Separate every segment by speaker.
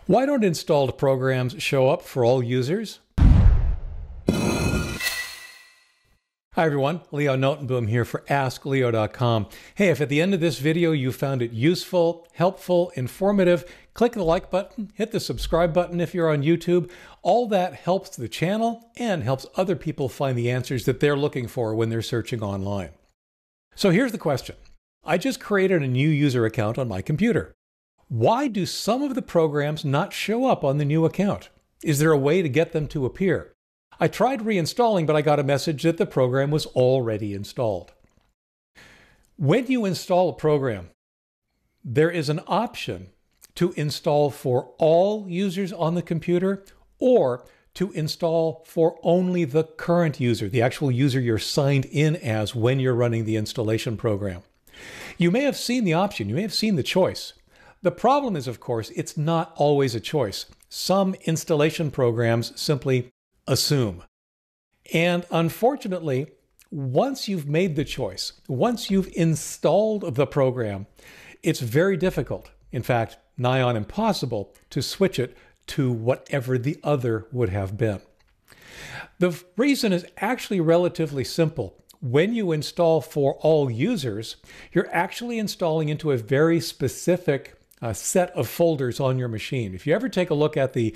Speaker 1: Why don't installed programs show up for all users? Hi everyone, Leo Notenboom here for askleo.com. Hey, if at the end of this video you found it useful, helpful, informative, click the like button, hit the subscribe button if you're on YouTube. All that helps the channel and helps other people find the answers that they're looking for when they're searching online. So here's the question. I just created a new user account on my computer. Why do some of the programs not show up on the new account? Is there a way to get them to appear? I tried reinstalling, but I got a message that the program was already installed. When you install a program, there is an option to install for all users on the computer or to install for only the current user, the actual user you're signed in as when you're running the installation program. You may have seen the option, you may have seen the choice. The problem is, of course, it's not always a choice. Some installation programs simply assume. And unfortunately, once you've made the choice, once you've installed the program, it's very difficult, in fact, nigh on impossible, to switch it to whatever the other would have been. The reason is actually relatively simple. When you install for all users, you're actually installing into a very specific set of folders on your machine. If you ever take a look at the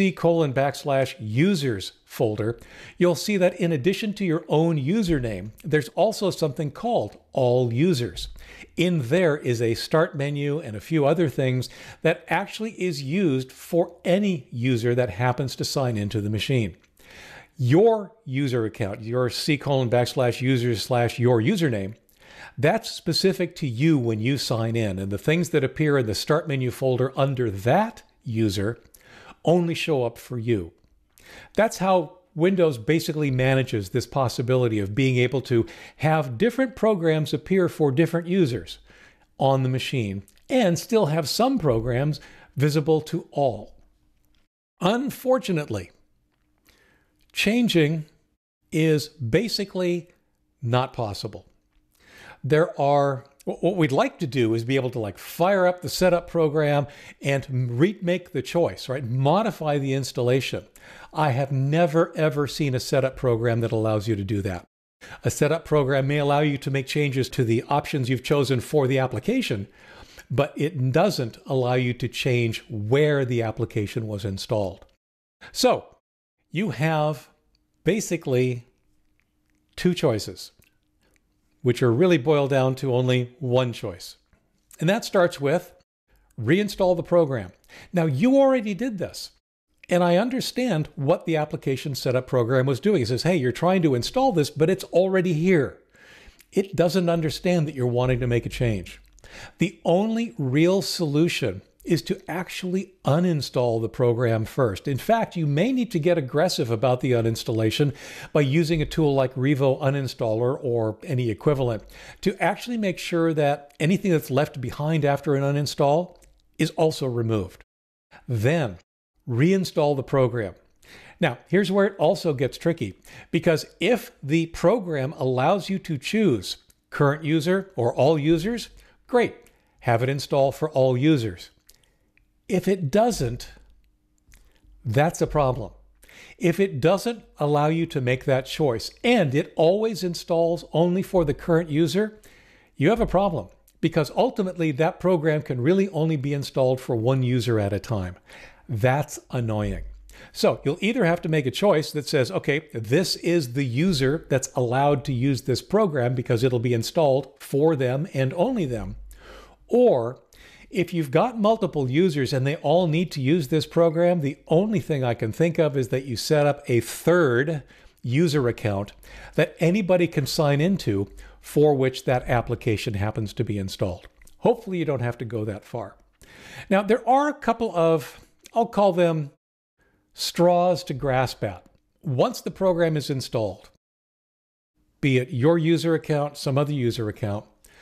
Speaker 1: C:\users folder, you'll see that in addition to your own username, there's also something called all users. In there is a start menu and a few other things that actually is used for any user that happens to sign into the machine. Your user account, your C:\users/your username, that's specific to you when you sign in, and the things that appear in the Start menu folder under that user only show up for you. That's how Windows basically manages this possibility of being able to have different programs appear for different users on the machine and still have some programs visible to all. Unfortunately, changing is basically not possible. What we'd like to do is be able to fire up the setup program and remake the choice, right? Modify the installation. I have never ever seen a setup program that allows you to do that. A setup program may allow you to make changes to the options you've chosen for the application, but it doesn't allow you to change where the application was installed. So you have basically two choices, which are really boiled down to only one choice. And that starts with reinstall the program. Now, you already did this, and I understand what the application setup program was doing. It says, hey, you're trying to install this, but it's already here. It doesn't understand that you're wanting to make a change. The only real solution is to actually uninstall the program first. In fact, you may need to get aggressive about the uninstallation by using a tool like Revo Uninstaller or any equivalent to actually make sure that anything that's left behind after an uninstall is also removed. Then reinstall the program. Now, here's where it also gets tricky, because if the program allows you to choose current user or all users, great, have it install for all users. If it doesn't, that's a problem. If it doesn't allow you to make that choice and it always installs only for the current user, you have a problem, because ultimately that program can really only be installed for one user at a time. That's annoying. So you'll either have to make a choice that says, okay, this is the user that's allowed to use this program because it'll be installed for them and only them, or if you've got multiple users and they all need to use this program, the only thing I can think of is that you set up a third user account that anybody can sign into for which that application happens to be installed. Hopefully you don't have to go that far. Now, there are a couple of, I'll call them straws to grasp at. Once the program is installed, be it your user account, some other user account,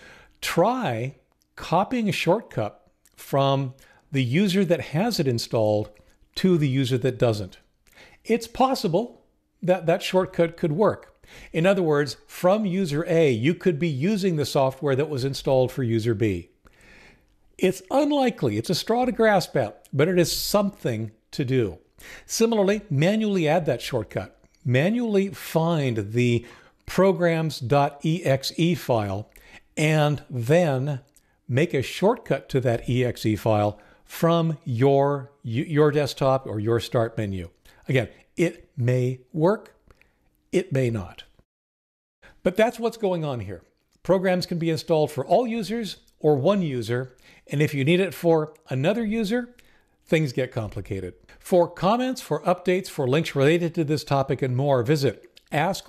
Speaker 1: try copying a shortcut from the user that has it installed to the user that doesn't. It's possible that that shortcut could work. In other words, from user A, you could be using the software that was installed for user B. It's unlikely, it's a straw to grasp at, but it is something to do. Similarly, manually add that shortcut. Manually find the programs.exe file and then make a shortcut to that exe file from your desktop or your start menu. Again, it may work, it may not. But that's what's going on here. Programs can be installed for all users or one user, and if you need it for another user, things get complicated. For comments, for updates, for links related to this topic and more, visit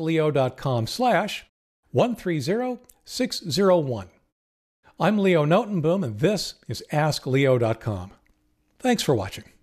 Speaker 1: askleo.com/130601. I'm Leo Notenboom, and this is askleo.com. Thanks for watching.